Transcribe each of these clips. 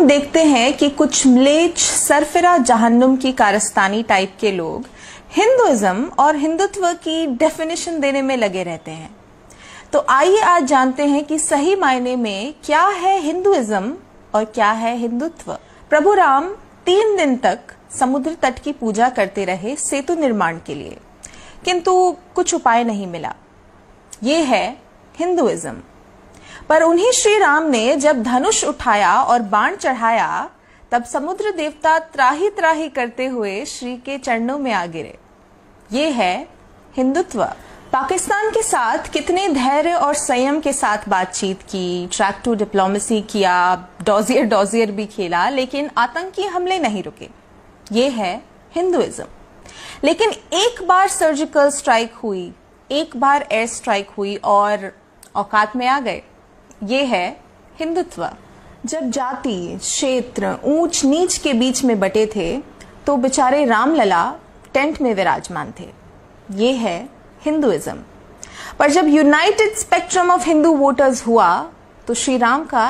हम देखते हैं कि कुछ म्लेच्छ सरफिरा जहन्नुम की कारस्तानी टाइप के लोग हिंदुइज्म और हिंदुत्व की डेफिनेशन देने में लगे रहते हैं। तो आइए आज जानते हैं कि सही मायने में क्या है हिंदुइज्म और क्या है हिंदुत्व। प्रभु राम 3 दिन तक समुद्र तट की पूजा करते रहे सेतु निर्माण के लिए, किंतु कुछ उपाय नहीं मिला। ये है हिंदुइज्म। पर उन्हीं श्री राम ने जब धनुष उठाया और बाण चढ़ाया, तब समुद्र देवता त्राही त्राही करते हुए श्री के चरणों में आ गिरे। ये है हिंदुत्व। पाकिस्तान के साथ कितने धैर्य और संयम के साथ बातचीत की, ट्रैक टू डिप्लोमेसी किया, डॉजियर भी खेला, लेकिन आतंकी हमले नहीं रुके। ये है हिंदुइज्म। लेकिन एक बार सर्जिकल स्ट्राइक हुई, एक बार एयर स्ट्राइक हुई और औकात में आ गए। ये है हिंदुत्व। जब जाति, क्षेत्र, ऊंच नीच के बीच में बटे थे तो बेचारे रामलला टेंट में विराजमान थे। ये है हिंदुइज्म। पर जब united spectrum of Hindu voters हुआ तो श्री राम का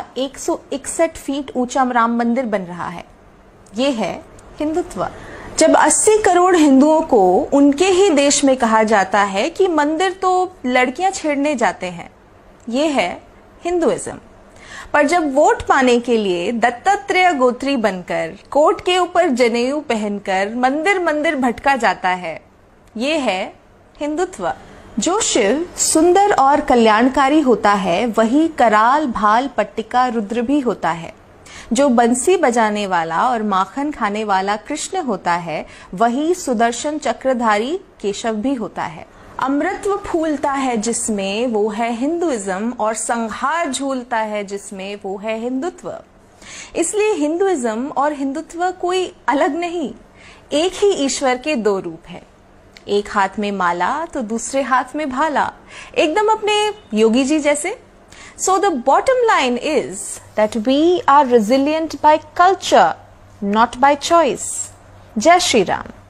161 फीट ऊंचा राम मंदिर बन रहा है। ये है हिंदुत्व। जब 80 करोड़ हिंदुओं को उनके ही देश में कहा जाता है कि मंदिर तो लड़कियां छेड़ने जाते हैं, ये है हिंदुइज्म। पर जब वोट पाने के लिए दत्तात्रेय गोत्री बनकर कोट के ऊपर जनेऊ पहनकर मंदिर मंदिर भटका जाता है, ये है हिंदुत्व। जो शिव सुंदर और कल्याणकारी होता है वही कराल, भाल, पट्टिका, रुद्र भी होता है। जो बंसी बजाने वाला और माखन खाने वाला कृष्ण होता है वही सुदर्शन चक्रधारी केशव भी होता है। अमृतत्व फूलता है जिसमें, वो है हिंदुइज्म, और संहार झूलता है जिसमें, वो है हिंदुत्व। इसलिए हिंदुइज्म और हिंदुत्व कोई अलग नहीं, एक ही ईश्वर के 2 रूप है। एक हाथ में माला तो दूसरे हाथ में भाला, एकदम अपने योगी जी जैसे। So the bottom line is that we are resilient by culture, not by choice. Jai Shri Ram.